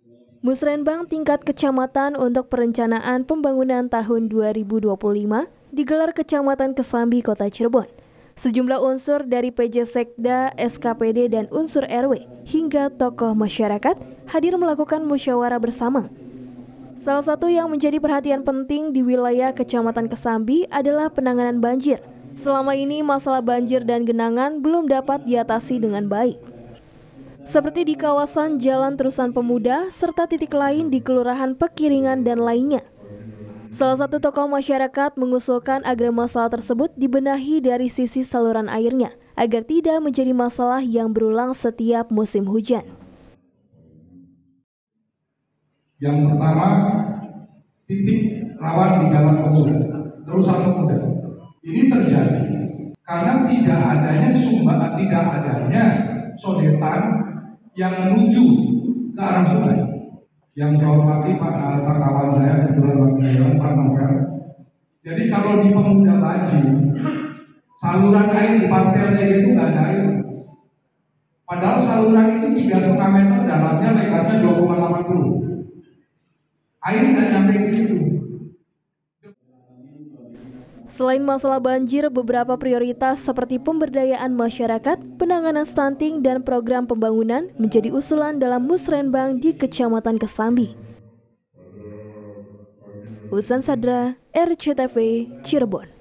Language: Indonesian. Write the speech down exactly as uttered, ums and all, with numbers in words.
Musrenbang tingkat kecamatan untuk perencanaan pembangunan tahun dua ribu dua puluh lima digelar Kecamatan Kesambi, Kota Cirebon. Sejumlah unsur dari P J Sekda, S K P D, dan unsur R W hingga tokoh masyarakat hadir melakukan musyawarah bersama. Salah satu yang menjadi perhatian penting di wilayah Kecamatan Kesambi adalah penanganan banjir. Selama ini masalah banjir dan genangan belum dapat diatasi dengan baik. Seperti di kawasan Jalan Terusan Pemuda, serta titik lain di Kelurahan Pekiringan dan lainnya. Salah satu tokoh masyarakat mengusulkan agar masalah tersebut dibenahi dari sisi saluran airnya, agar tidak menjadi masalah yang berulang setiap musim hujan. Yang pertama, titik rawan di Jalan Pemuda, Terusan Pemuda. Ini terjadi karena tidak adanya sumber, tidak adanya sodetan yang menuju ke arah sungai. Yang saya hormati Pak Pak kawan saya, kebetulan Pak Dewan, Pak Novel. Jadi kalau di Pemuda banjir, saluran air di parternya itu nggak ada air. Padahal saluran itu tiga setengah meter dalamnya, lebarnya dua koma delapan puluh. Air nggak nyampe di situ. Selain masalah banjir, beberapa prioritas seperti pemberdayaan masyarakat, penanganan stunting, dan program pembangunan menjadi usulan dalam Musrenbang di Kecamatan Kesambi. Husan Sadra, R C T V, Cirebon.